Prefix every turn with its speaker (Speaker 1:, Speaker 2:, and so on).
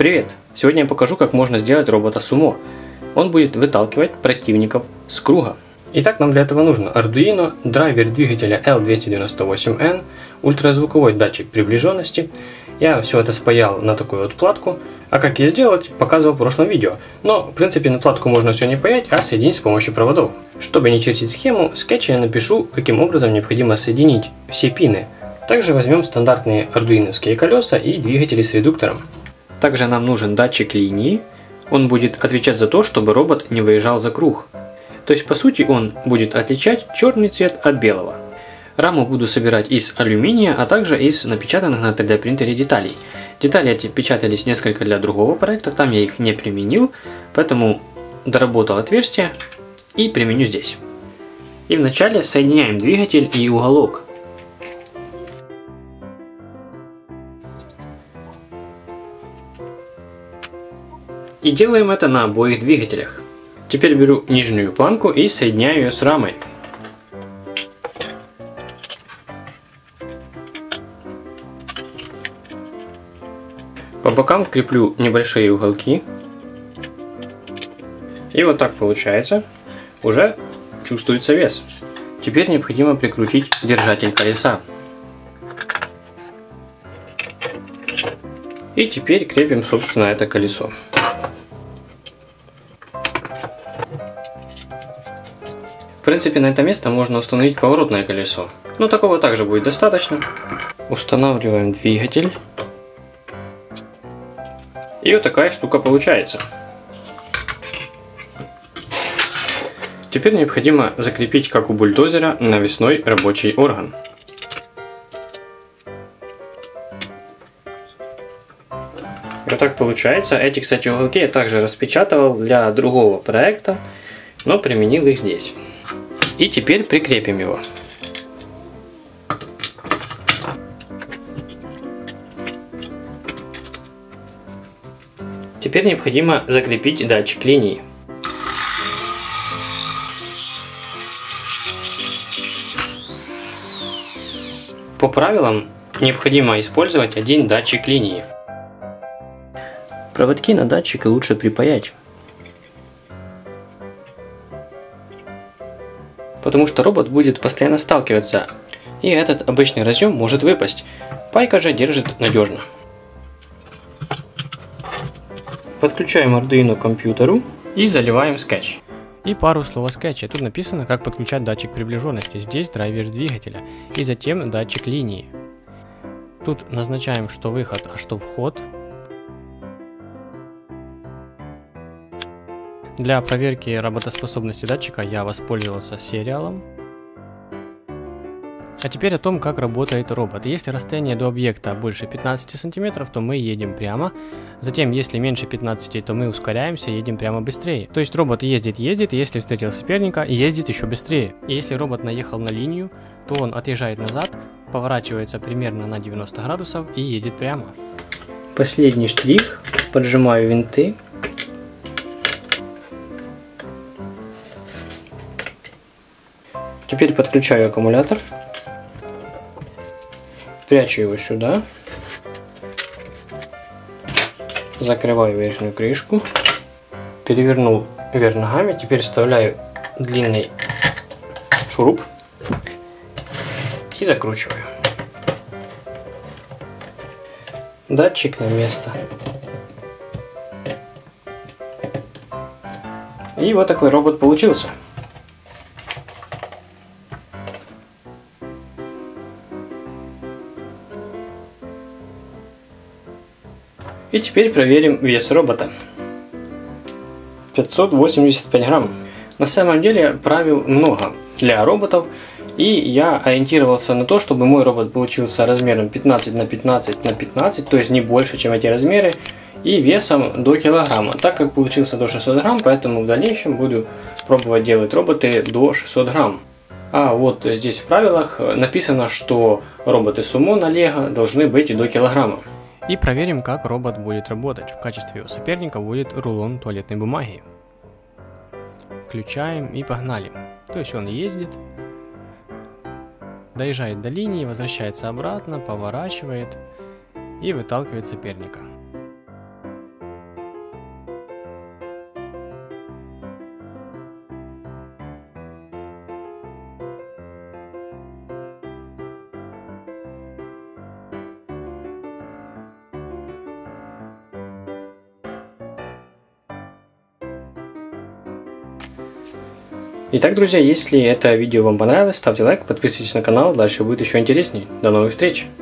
Speaker 1: Привет! Сегодня я покажу, как можно сделать робота сумо. Он будет выталкивать противников с круга. Итак, нам для этого нужно Arduino, драйвер двигателя L298N, ультразвуковой датчик приближенности. Я все это спаял на такую вот платку. А как ее сделать, показывал в прошлом видео. Но, в принципе, на платку можно все не паять, а соединить с помощью проводов. Чтобы не чертить схему, в скетче я напишу, каким образом необходимо соединить все пины. Также возьмем стандартные ардуиновские колеса и двигатели с редуктором. Также нам нужен датчик линии. Он будет отвечать за то, чтобы робот не выезжал за круг. То есть, по сути, он будет отличать черный цвет от белого. Раму буду собирать из алюминия, а также из напечатанных на 3D принтере деталей. Детали эти печатались несколько для другого проекта, там я их не применил, поэтому доработал отверстие и применю здесь. И вначале соединяем двигатель и уголок. И делаем это на обоих двигателях. Теперь беру нижнюю планку и соединяю ее с рамой. По бокам креплю небольшие уголки. И вот так получается. Уже чувствуется вес. Теперь необходимо прикрутить держатель колеса. И теперь крепим, собственно, это колесо. В принципе, на это место можно установить поворотное колесо. Но такого также будет достаточно. Устанавливаем двигатель. И вот такая штука получается. Теперь необходимо закрепить, как у бульдозера, навесной рабочий орган. Вот так получается. Эти, кстати, уголки я также распечатывал для другого проекта, но применил их здесь. И теперь прикрепим его. Теперь необходимо закрепить датчик линии. По правилам необходимо использовать один датчик линии. Проводки на датчик лучше припаять, потому что робот будет постоянно сталкиваться, и этот обычный разъем может выпасть. Пайка же держит надежно. Подключаем Arduino к компьютеру и заливаем скетч. И пару слов о скетче. Тут написано, как подключать датчик приближенности. Здесь драйвер двигателя и затем датчик линии. Тут назначаем, что выход, а что вход. Для проверки работоспособности датчика я воспользовался сериалом. А теперь о том, как работает робот. Если расстояние до объекта больше 15 см, то мы едем прямо. Затем, если меньше 15, то мы ускоряемся, едем прямо быстрее. То есть робот ездит, если встретил соперника, ездит еще быстрее. И если робот наехал на линию, то он отъезжает назад, поворачивается примерно на 90 градусов и едет прямо. Последний штрих. Поджимаю винты. Теперь подключаю аккумулятор. Прячу его сюда. Закрываю верхнюю крышку. Перевернул вверх ногами. Теперь вставляю длинный шуруп и закручиваю. Датчик на место. И вот такой робот получился. И теперь проверим вес робота. 585 грамм. На самом деле правил много для роботов. И я ориентировался на то, чтобы мой робот получился размером 15 на 15 на 15, то есть не больше, чем эти размеры, и весом до килограмма. Так как получился до 600 грамм, поэтому в дальнейшем буду пробовать делать роботы до 600 грамм. А вот здесь в правилах написано, что роботы сумо на лего должны быть до килограмма. И проверим, как робот будет работать. В качестве его соперника будет рулон туалетной бумаги. Включаем и погнали. То есть он ездит, доезжает до линии, возвращается обратно, поворачивает и выталкивает соперника. Итак, друзья, если это видео вам понравилось, ставьте лайк, подписывайтесь на канал, дальше будет еще интереснее. До новых встреч!